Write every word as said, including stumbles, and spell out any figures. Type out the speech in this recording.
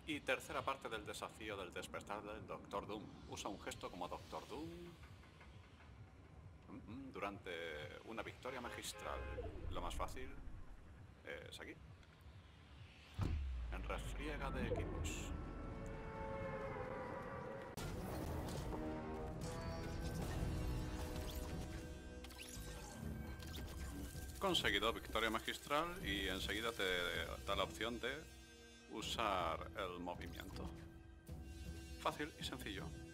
Y tercera parte del desafío del despertar del Doctor Doom. Usa un gesto como Doctor Doom durante una victoria magistral. Lo más fácil es aquí. En refriega de equipos. Conseguido victoria magistral y enseguida te da la opción de usar el movimiento. Fácil y sencillo.